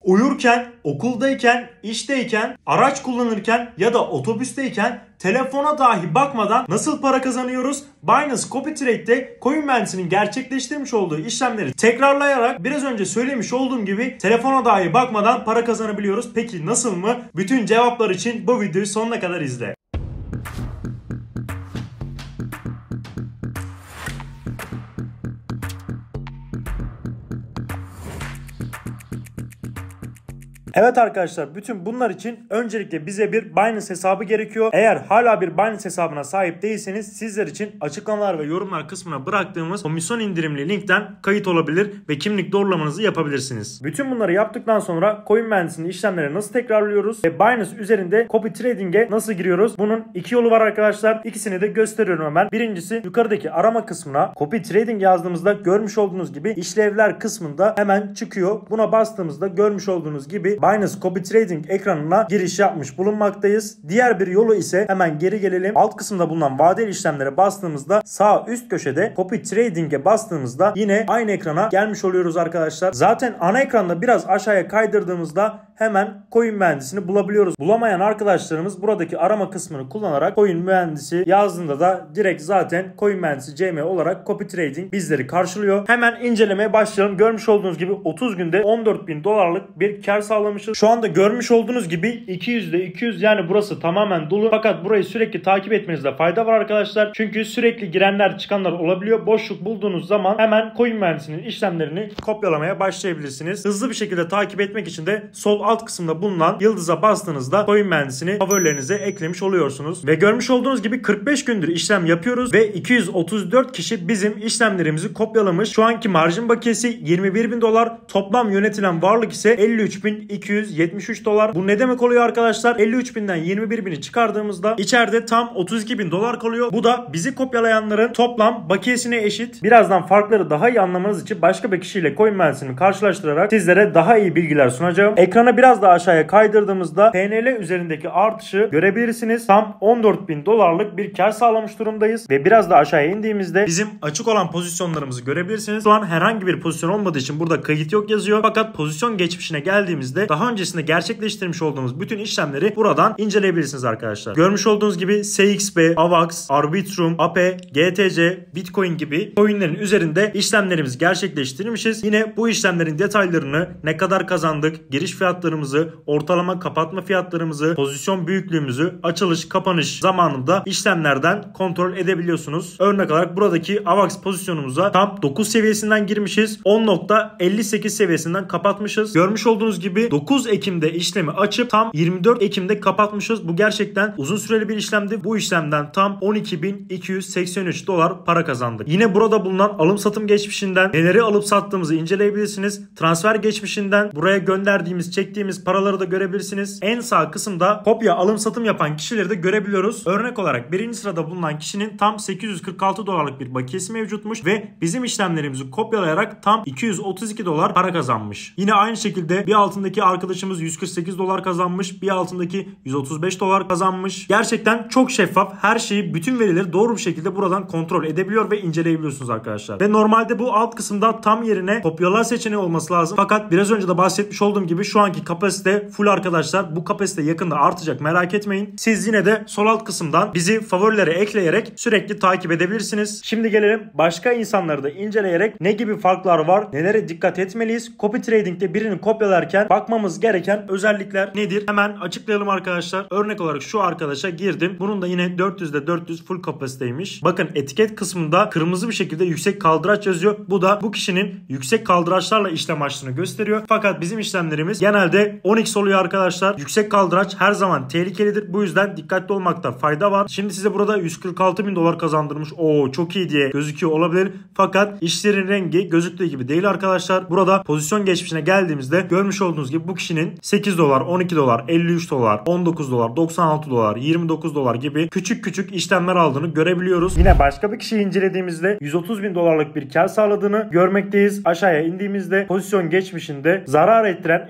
Uyurken, okuldayken, işteyken, araç kullanırken ya da otobüsteyken telefona dahi bakmadan nasıl para kazanıyoruz? Binance Copy Trade'de coin mühendisinin gerçekleştirmiş olduğu işlemleri tekrarlayarak biraz önce söylemiş olduğum gibi telefona dahi bakmadan para kazanabiliyoruz. Peki nasıl mı? Bütün cevaplar için bu videoyu sonuna kadar izle. Evet arkadaşlar, bütün bunlar için öncelikle bize bir Binance hesabı gerekiyor. Eğer hala bir Binance hesabına sahip değilseniz sizler için açıklamalar ve yorumlar kısmına bıraktığımız komisyon indirimli linkten kayıt olabilir ve kimlik doğrulamanızı yapabilirsiniz. Bütün bunları yaptıktan sonra coin mühendisinin işlemleri nasıl tekrarlıyoruz ve Binance üzerinde copy trading'e nasıl giriyoruz? Bunun iki yolu var arkadaşlar. İkisini de gösteriyorum hemen. Birincisi, yukarıdaki arama kısmına copy trading yazdığımızda görmüş olduğunuz gibi işlevler kısmında hemen çıkıyor. Buna bastığımızda görmüş olduğunuz gibi Binance Copy Trading ekranına giriş yapmış bulunmaktayız. Diğer bir yolu ise hemen geri gelelim. Alt kısımda bulunan vadeli işlemlere bastığımızda sağ üst köşede Copy Trading'e bastığımızda yine aynı ekrana gelmiş oluyoruz arkadaşlar. Zaten ana ekranda biraz aşağıya kaydırdığımızda hemen coin mühendisini bulabiliyoruz. Bulamayan arkadaşlarımız buradaki arama kısmını kullanarak coin mühendisi yazdığında da direkt zaten coin mühendisi CM olarak Copy Trading bizleri karşılıyor. Hemen incelemeye başlayalım. Görmüş olduğunuz gibi 30 günde $14.000 bir kar sağlamışız. Şu anda görmüş olduğunuz gibi 200'de 200, yani burası tamamen dolu. Fakat burayı sürekli takip etmenizde fayda var arkadaşlar. Çünkü sürekli girenler çıkanlar olabiliyor. Boşluk bulduğunuz zaman hemen coin mühendisinin işlemlerini kopyalamaya başlayabilirsiniz. Hızlı bir şekilde takip etmek için de sol alt kısımda bulunan yıldıza bastığınızda coin mühendisini favorilerinize eklemiş oluyorsunuz. Ve görmüş olduğunuz gibi 45 gündür işlem yapıyoruz ve 234 kişi bizim işlemlerimizi kopyalamış. Şu anki marjin bakiyesi $21.000. Toplam yönetilen varlık ise $53.273. Bu ne demek oluyor arkadaşlar? 53.000'den 21.000'i çıkardığımızda içeride tam $32.000 kalıyor. Bu da bizi kopyalayanların toplam bakiyesine eşit. Birazdan farkları daha iyi anlamanız için başka bir kişiyle coin mühendisini karşılaştırarak sizlere daha iyi bilgiler sunacağım. Ekrana biraz daha aşağıya kaydırdığımızda PNL üzerindeki artışı görebilirsiniz. Tam $14.000 bir kar sağlamış durumdayız. Ve biraz da aşağıya indiğimizde bizim açık olan pozisyonlarımızı görebilirsiniz. Şu an herhangi bir pozisyon olmadığı için burada kayıt yok yazıyor. Fakat pozisyon geçmişine geldiğimizde daha öncesinde gerçekleştirmiş olduğumuz bütün işlemleri buradan inceleyebilirsiniz arkadaşlar. Görmüş olduğunuz gibi SXP, AVAX, Arbitrum, APE, GTC, Bitcoin gibi coinlerin üzerinde işlemlerimizi gerçekleştirmişiz. Yine bu işlemlerin detaylarını, ne kadar kazandık, giriş fiyatlarımızı, ortalama kapatma fiyatlarımızı, pozisyon büyüklüğümüzü, açılış, kapanış zamanında işlemlerden kontrol edebiliyorsunuz. Örnek olarak buradaki AVAX pozisyonumuza tam 9 seviyesinden girmişiz. 10.58 seviyesinden kapatmışız. Görmüş olduğunuz gibi 9 Ekim'de işlemi açıp tam 24 Ekim'de kapatmışız. Bu gerçekten uzun süreli bir işlemdi. Bu işlemden tam $12.283 para kazandık. Yine burada bulunan alım satım geçmişinden neleri alıp sattığımızı inceleyebilirsiniz. Transfer geçmişinden buraya gönderdiğimiz, çektiğimiz paraları da görebilirsiniz. En sağ kısımda kopya alım satım yapan kişileri de görebiliyoruz. Örnek olarak birinci sırada bulunan kişinin tam $846 bir bakiyesi mevcutmuş ve bizim işlemlerimizi kopyalayarak tam $232 para kazanmış. Yine aynı şekilde bir altındaki arkadaşımız $148 kazanmış. Bir altındaki $135 kazanmış. Gerçekten çok şeffaf. Her şeyi, bütün verileri doğru bir şekilde buradan kontrol edebiliyor ve inceleyebiliyorsunuz arkadaşlar. Ve normalde bu alt kısımda tam yerine kopyala seçeneği olması lazım. Fakat biraz önce de bahsetmiş olduğum gibi şu anki kapasite full arkadaşlar. Bu kapasite yakında artacak, merak etmeyin. Siz yine de sol alt kısımdan bizi favorilere ekleyerek sürekli takip edebilirsiniz. Şimdi gelelim başka insanları da inceleyerek ne gibi farklar var, nelere dikkat etmeliyiz. Copy Trading'de birini kopyalarken bakmamız gereken özellikler nedir? Hemen açıklayalım arkadaşlar. Örnek olarak şu arkadaşa girdim. Bunun da yine 400'de 400 full kapasiteymiş. Bakın etiket kısmında kırmızı bir şekilde yüksek kaldıraç yazıyor. Bu da bu kişinin yüksek kaldıraçlarla işlem açtığını gösteriyor. Fakat bizim işlemlerimiz genelde 10x oluyor arkadaşlar. Yüksek kaldıraç her zaman tehlikelidir. Bu yüzden dikkatli olmakta fayda var. Şimdi size burada $146.000 kazandırmış. Oo çok iyi diye gözüküyor olabilir. Fakat işlerin rengi gözüktüğü gibi değil arkadaşlar. Burada pozisyon geçmişine geldiğimizde görmüş olduğunuz gibi bu kişinin $8, $12, $53, $19, $96, $29 gibi küçük küçük işlemler aldığını görebiliyoruz. Yine başka bir kişiyi incelediğimizde $130.000 bir kar sağladığını görmekteyiz. Aşağıya indiğimizde pozisyon geçmişinde zarar ettiren işlemleri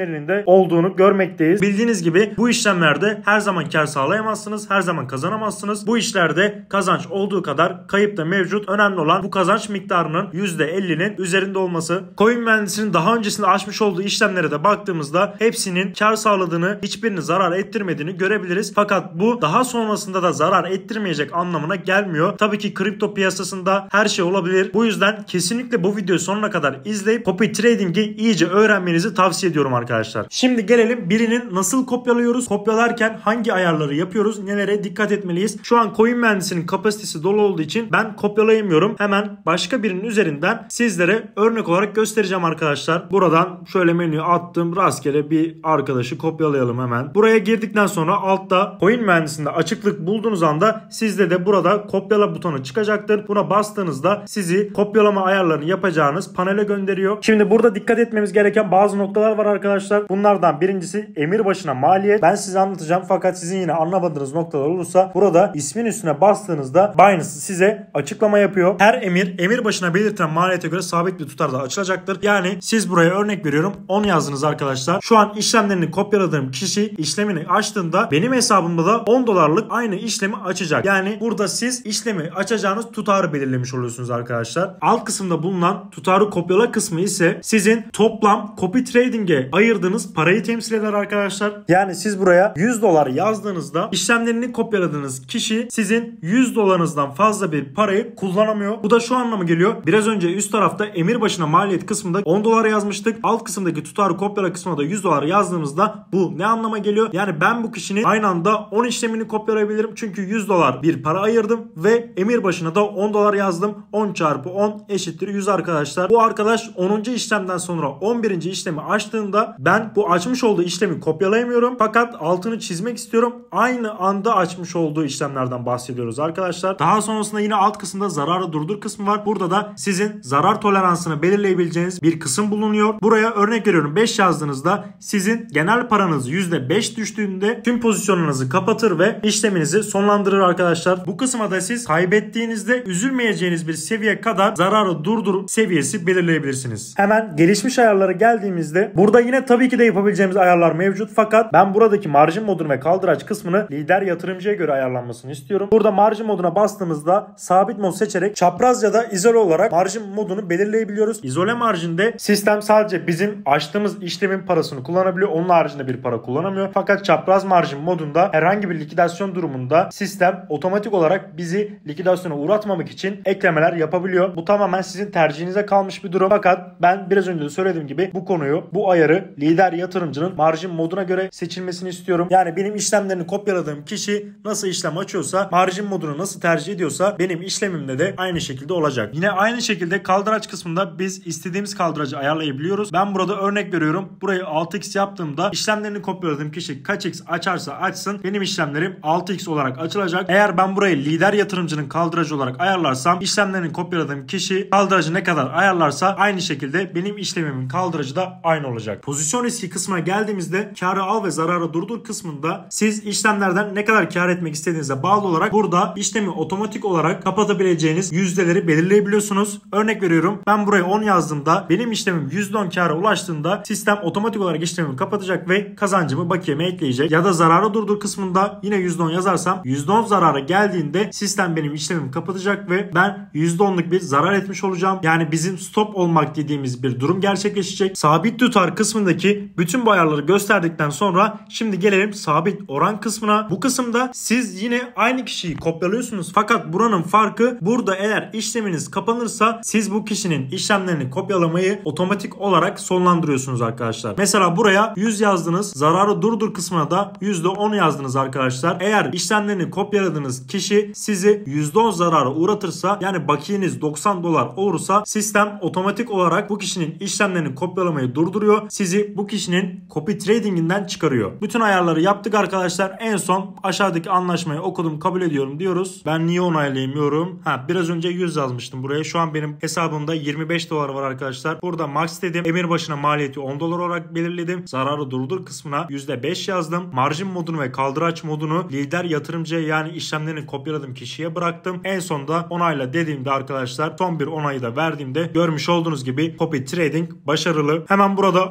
işlemlerinde olduğunu görmekteyiz. Bildiğiniz gibi bu işlemlerde her zaman kar sağlayamazsınız. Her zaman kazanamazsınız. Bu işlerde kazanç olduğu kadar kayıp da mevcut. Önemli olan bu kazanç miktarının %50'nin üzerinde olması. Coin mühendisinin daha öncesinde açmış olduğu işlemlere de baktığımızda hepsinin kar sağladığını, hiçbirini zarar ettirmediğini görebiliriz. Fakat bu daha sonrasında da zarar ettirmeyecek anlamına gelmiyor. Tabii ki kripto piyasasında her şey olabilir. Bu yüzden kesinlikle bu videoyu sonuna kadar izleyip copy trading'i iyice öğrenmenizi tavsiye ediyorum arkadaşlar. Şimdi gelelim birinin nasıl kopyalıyoruz? Kopyalarken hangi ayarları yapıyoruz? Nelere dikkat etmeliyiz? Şu an coin mühendisinin kapasitesi dolu olduğu için ben kopyalayamıyorum. Hemen başka birinin üzerinden sizlere örnek olarak göstereceğim arkadaşlar. Buradan şöyle menüye attım. Rastgele bir arkadaşı kopyalayalım hemen. Buraya girdikten sonra altta coin mühendisinde açıklık bulduğunuz anda sizde de burada kopyala butonu çıkacaktır. Buna bastığınızda sizi kopyalama ayarlarını yapacağınız panele gönderiyor. Şimdi burada dikkat etmemiz gereken bazı noktalar var arkadaşlar. Bunlardan birincisi emir başına maliyet. Ben size anlatacağım fakat sizin yine anlamadığınız noktalar olursa burada ismin üstüne bastığınızda Binance size açıklama yapıyor. Her emir başına belirtilen maliyete göre sabit bir tutarda açılacaktır. Yani siz buraya örnek veriyorum 10 yazdınız arkadaşlar. Şu an işlemlerini kopyaladığım kişi işlemini açtığında benim hesabımda da $10'lık aynı işlemi açacak. Yani burada siz işlemi açacağınız tutarı belirlemiş oluyorsunuz arkadaşlar. Alt kısımda bulunan tutarı kopyala kısmı ise sizin toplam copy trading'e ayırdığınız parayı temsil eder arkadaşlar. Yani siz buraya $100 yazdığınızda işlemlerini kopyaladığınız kişi sizin $100'dan fazla bir parayı kullanamıyor. Bu da şu anlama geliyor. Biraz önce üst tarafta emir başına maliyet kısmında $10 yazmıştık. Alt kısımdaki tutarı kopyala kısmına da $100 yazdığımızda bu ne anlama geliyor? Yani ben bu kişinin aynı anda 10 işlemini kopyalayabilirim. Çünkü $100 bir para ayırdım ve emir başına da $10 yazdım. 10 çarpı 10 eşittir 100 arkadaşlar. Bu arkadaş 10. işlemden sonra 11. işlemi açtığında ben bu açmış olduğu işlemi kopyalayamıyorum. Fakat altını çizmek istiyorum. Aynı anda açmış olduğu işlemlerden bahsediyoruz arkadaşlar. Daha sonrasında yine alt kısımda zararı durdur kısmı var. Burada da sizin zarar toleransını belirleyebileceğiniz bir kısım bulunuyor. Buraya örnek veriyorum 5 yazdığınızda sizin genel paranız %5 düştüğünde tüm pozisyonlarınızı kapatır ve işleminizi sonlandırır arkadaşlar. Bu kısma da siz kaybettiğinizde üzülmeyeceğiniz bir seviye kadar zararı durdur seviyesi belirleyebilirsiniz. Hemen gelişmiş ayarlara geldiğimizde burada yine tabii ki de yapabileceğimiz ayarlar mevcut fakat ben buradaki marjin modunu ve kaldıraç kısmını lider yatırımcıya göre ayarlanmasını istiyorum. Burada marjin moduna bastığımızda sabit mod seçerek çapraz ya da izole olarak marjin modunu belirleyebiliyoruz. İzole marjinde sistem sadece bizim açtığımız işlemin parasını kullanabiliyor. Onun haricinde bir para kullanamıyor. Fakat çapraz marjin modunda herhangi bir likidasyon durumunda sistem otomatik olarak bizi likidasyona uğratmamak için eklemeler yapabiliyor. Bu tamamen sizin tercihinize kalmış bir durum. Fakat ben biraz önce de söylediğim gibi bu ayarı lider yatırımcının marjin moduna göre seçilmesini istiyorum. Yani benim işlemlerini kopyaladığım kişi nasıl işlem açıyorsa, marjin modunu nasıl tercih ediyorsa benim işlemimde de aynı şekilde olacak. Yine aynı şekilde kaldıraç kısmında biz istediğimiz kaldıracı ayarlayabiliyoruz. Ben burada örnek veriyorum. Burayı 6x yaptığımda işlemlerini kopyaladığım kişi kaç x açarsa açsın benim işlemlerim 6x olarak açılacak. Eğer ben burayı lider yatırımcının kaldıracı olarak ayarlarsam işlemlerini kopyaladığım kişi kaldıracı ne kadar ayarlarsa aynı şekilde benim işlemimin kaldıracı da aynı olacak. Pozisyon riski kısmına geldiğimizde karı al ve zararı durdur kısmında siz işlemlerden ne kadar kar etmek istediğinize bağlı olarak burada işlemi otomatik olarak kapatabileceğiniz yüzdeleri belirleyebiliyorsunuz. Örnek veriyorum ben buraya 10 yazdığımda benim işlemim %10 kâra ulaştığında sistem otomatik olarak işlemimi kapatacak ve kazancımı bakiyeme ekleyecek. Ya da zararı durdur kısmında yine %10 yazarsam %10 zarara geldiğinde sistem benim işlemimi kapatacak ve ben %10'luk bir zarar etmiş olacağım. Yani bizim stop olmak dediğimiz bir durum gerçekleşecek. Sabit tutar kısmındaki bütün bu ayarları gösterdikten sonra şimdi gelelim sabit oran kısmına. Bu kısımda siz yine aynı kişiyi kopyalıyorsunuz fakat buranın farkı burada eğer işleminiz kapanırsa siz bu kişinin işlemlerini kopyalamayı otomatik olarak sonlandırıyorsunuz arkadaşlar. Mesela buraya 100 yazdınız. Zararı durdur kısmına da %10 yazdınız arkadaşlar. Eğer işlemlerini kopyaladığınız kişi sizi %10 zarara uğratırsa yani bakiyeniz $90 olursa sistem otomatik olarak bu kişinin işlemlerini kopyalamayı durduruyor. Sizi bu kişinin copy trading'inden çıkarıyor. Bütün ayarları yaptık arkadaşlar. En son aşağıdaki anlaşmayı okudum kabul ediyorum diyoruz. Ben niye onaylayamıyorum? Biraz önce 100 yazmıştım buraya. Şu an benim hesabımda $25 var arkadaşlar. Burada max dedim. Emir başına maliyeti $10 olarak belirledim. Zararı durdur kısmına %5 yazdım. Marjin modunu ve kaldıraç modunu lider yatırımcıya yani işlemlerini kopyaladığım kişiye bıraktım. En sonda onayla dediğimde arkadaşlar son bir onayı da verdiğimde görmüş olduğunuz gibi copy trading başarılı. Hemen burada ayrıntılı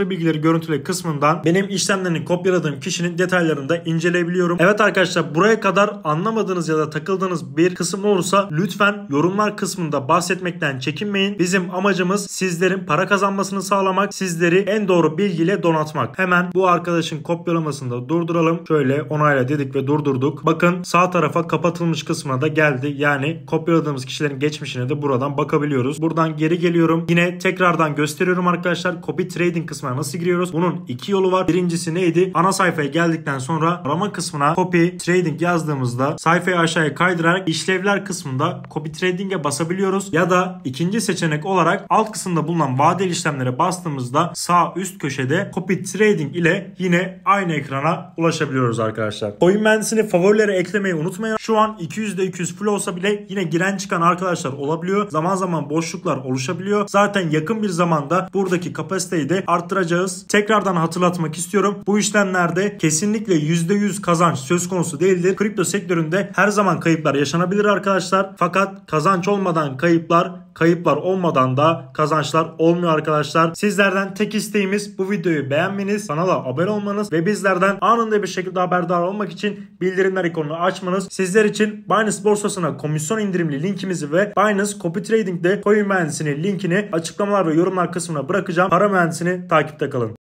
ayrıntılı bilgileri görüntüle kısmından benim işlemlerini kopyaladığım kişinin detaylarını da inceleyebiliyorum. Evet arkadaşlar, buraya kadar anlamadığınız ya da takıldığınız bir kısım olursa lütfen yorumlar kısmında bahsetmekten çekinmeyin. Bizim amacımız sizlerin para kazanmasını sağlamak, sizleri en doğru bilgiyle donatmak. Hemen bu arkadaşın kopyalamasını da durduralım. Şöyle onayla dedik ve durdurduk. Bakın sağ tarafa kapatılmış kısmına da geldi. Yani kopyaladığımız kişilerin geçmişine de buradan bakabiliyoruz. Buradan geri geliyorum. Yine tekrardan gösteriyorum arkadaşlar. Copy trading kısmına nasıl giriyoruz? Bunun iki yolu var. Birincisi neydi? Ana sayfaya geldikten sonra arama kısmına copy trading yazdığımızda sayfayı aşağıya kaydırarak işlevler kısmında copy trading'e basabiliyoruz. Ya da ikinci seçenek olarak alt kısımda bulunan vadeli işlemlere bastığımızda sağ üst köşede copy trading ile yine aynı ekrana ulaşabiliyoruz arkadaşlar. Coin mühendisini favorilere eklemeyi unutmayın. Şu an 200'de 200 full olsa bile yine giren çıkan arkadaşlar olabiliyor. Zaman zaman boşluklar oluşabiliyor. Zaten yakın bir zamanda buradaki kapasiteyi de arttıracağız. Tekrardan hatırlatmak istiyorum. Bu işlemlerde kesinlikle %100 kazanç söz konusu değildir. Kripto sektöründe her zaman kayıplar yaşanabilir arkadaşlar. Fakat kazanç olmadan kayıplar olmadan da kazançlar olmuyor arkadaşlar. Sizlerden tek isteğimiz bu videoyu beğenmeniz, kanala abone olmanız ve bizlerden anında bir şekilde haberdar olmak için bildirimler ikonunu açmanız. Sizler için Binance borsasına komisyon indirimli linkimizi ve Binance Copy Trading'de coin mühendisinin linkini açıklamalar ve yorumlar kısmına bırakacağım. Para mühendisini takipte kalın.